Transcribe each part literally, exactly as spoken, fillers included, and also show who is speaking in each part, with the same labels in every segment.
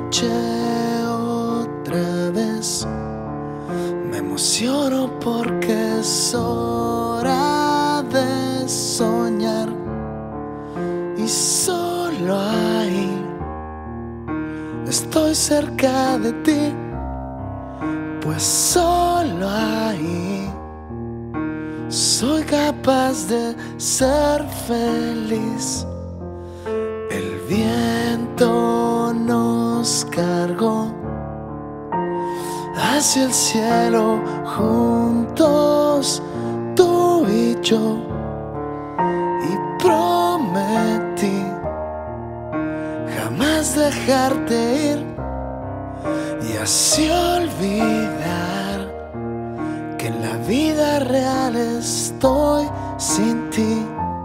Speaker 1: noche otra vez me emociono porque es hora de soñar y solo ahí estoy cerca de ti, pues solo ahí soy capaz de ser feliz. El viento nos cargó hacia el cielo juntos, tú y yo, y prometí jamás dejarte ir y así olvidar que en la vida real estoy sin ti.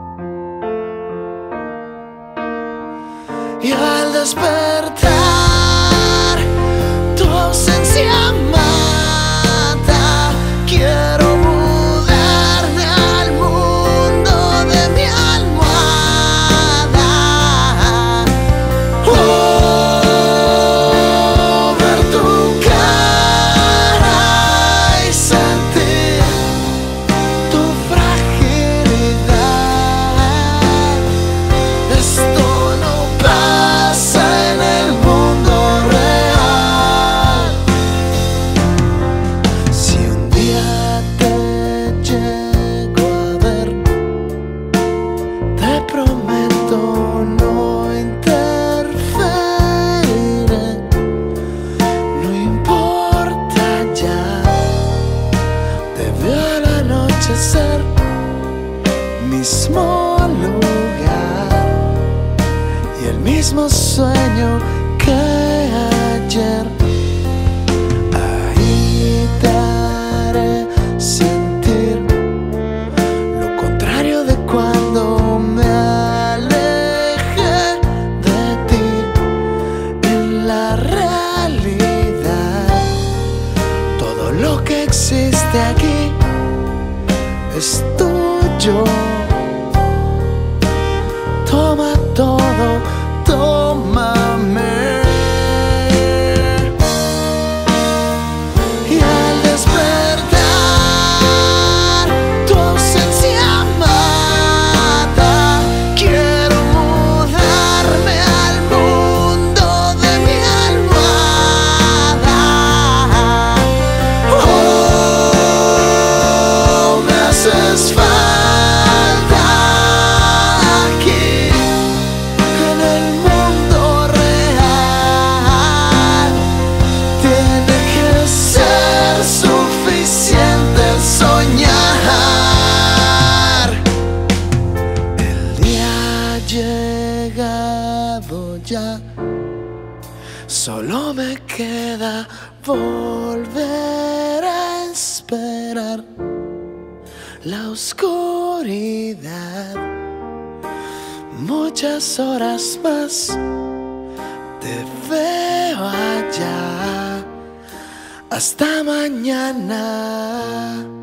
Speaker 1: Y al despertar, tu ausencia mata. Quiero mudarme al mundo de mi almohada. Oh, ver tu cara y sentir tu fragilidad. Esto no pasa en el mundo real. Si un día te llego a ver, te prometo no interferiré. No importa ya, te veo al anochecer, mismo lugar y el mismo sueño que ayer. Ahí te haré sentir lo contrario de cuando me alejé de ti. En la realidad, todo lo que existe aquí es tuyo. Toma todo, tómame. Y al despertar, tu ausencia mata. Quiero mudarme al mundo de mi almohada. Oh, me haces falta aquí en el mundo real. Tiene que ser suficiente soñar. El día ha llegado ya, solo me queda volver a esperar la oscuridad. Muchas horas más, te veo allá. Hasta mañana.